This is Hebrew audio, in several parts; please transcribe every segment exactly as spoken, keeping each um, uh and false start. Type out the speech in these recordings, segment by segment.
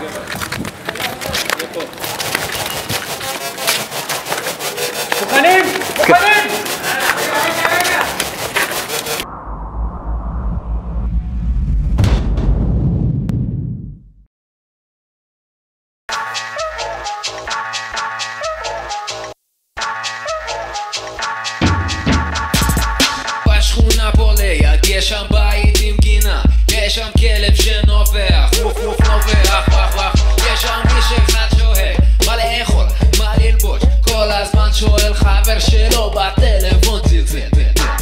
מוכנים? מוכנים! בשכונה פה ליד יש שם בית עם גינה, יש שם כלב שנובח, ווף ווף נובח וח וח, יש שם איש אחד שואל מה לאכול, מה ללבוש, כל הזמן שואל חבר שלו בטלפון צלצל.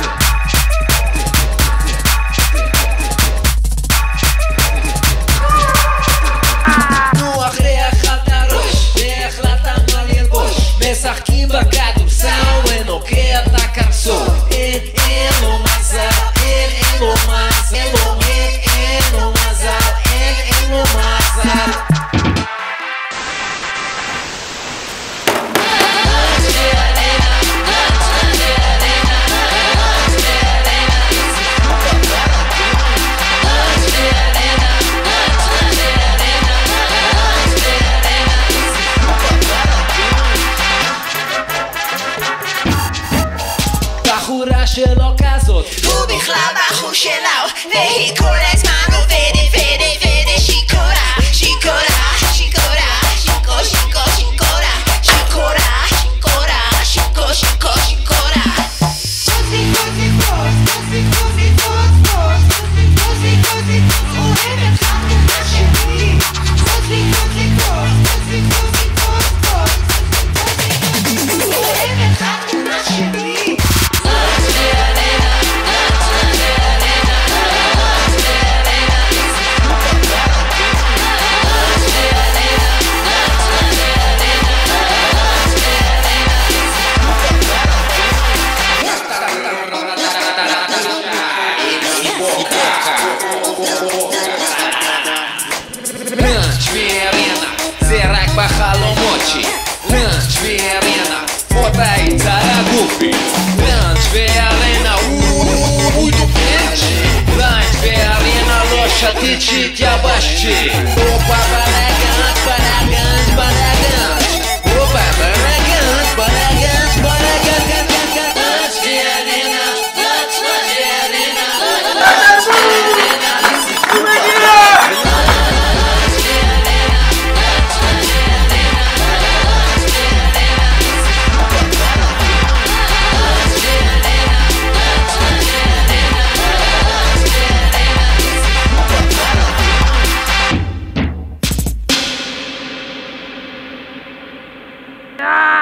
נו אחרי אכלת ראש והחלטת מה ללבוש, משחקים בכדורסל ונוקע את הקרסול. אין אין לו מזל, אין אין לו מזל, אין לו אין אין לו מזל, אין אין לו מזל. בחורה שלו כזאת, הוא בכלל בחור שלו, והיא כל הזמן עובדת ודה ודה שיכורה, שיכורה, שיכורה, שיקו שיקו שיכורה, שיכורה, שיכורה, שיקו שיקו שיכורה. קוזי קוזי קוז, קוזי קוזי קוז קוז, קוזי קוזי קוז, אוהבת חתונה שלי. קוזי קוזי קוז, קוזי קוזי קוז קוז, קוזי קוזי קוז, אוהבת חתונה שלי. לאנץ' וארינה זה רק בחלומות שלי, לאנץ' וארינה אותה יצרה גופי, לאנץ' וארינה אוי דופנץ', לאנץ' וארינה לא שתית שהתייבשתי, אופה בלגנץ' בלגנץ' בלגנץ', אופה בלגנץ' בלגנץ' בלגנץ' לאנץ' וארינה, לאנץ' וארינה, לאנץ' וארינה Yeah!